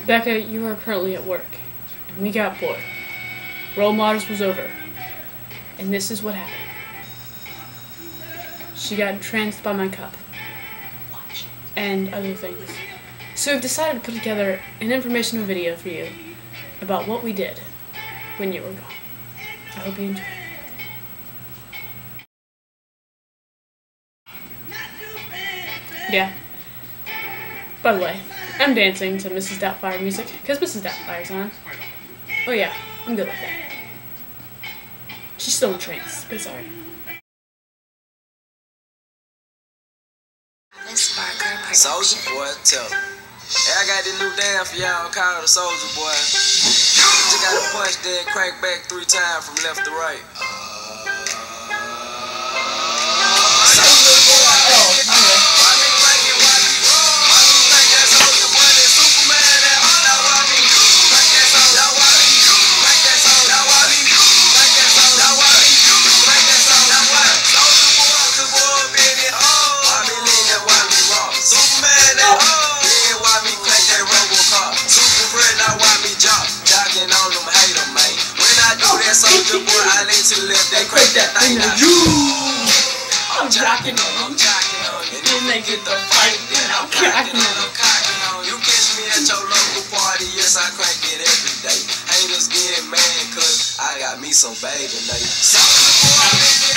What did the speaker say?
Becca, you are currently at work, and we got bored. Role Models was over, and this is what happened. She got entranced by my cup, and other things. So we've decided to put together an informational video for you about what we did when you were gone. I hope you enjoy it. Yeah. By the way, I'm dancing to Mrs. Doubtfire music, because Mrs. Doubtfire's on. Oh yeah, I'm good with that. She's still in trance, but sorry. Soldier boy, tell him. Hey, I got this new dance for y'all called the Soldier Boy. Just gotta punch, then crank back 3 times from left to right. Soldier boy, I let to the left, they crank that thing out. I'm jocking on, and then they get the fight, then I'm cocking on. You catch me at your local party, yes, I crank it every day. Haters get mad, cause I got me some baby, Soldier boy,